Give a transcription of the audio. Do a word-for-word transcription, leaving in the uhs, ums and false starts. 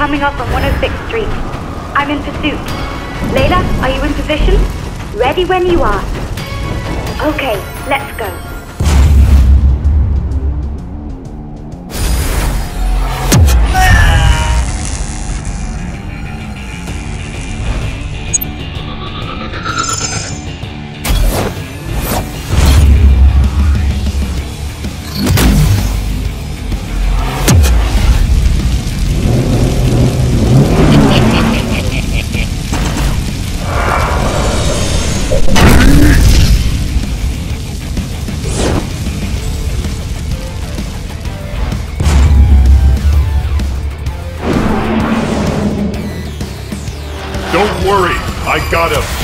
coming up on one oh sixth Street. I'm in pursuit. Layla, are you in position? Ready when you are. Okay, let's go. Don't worry, I got him.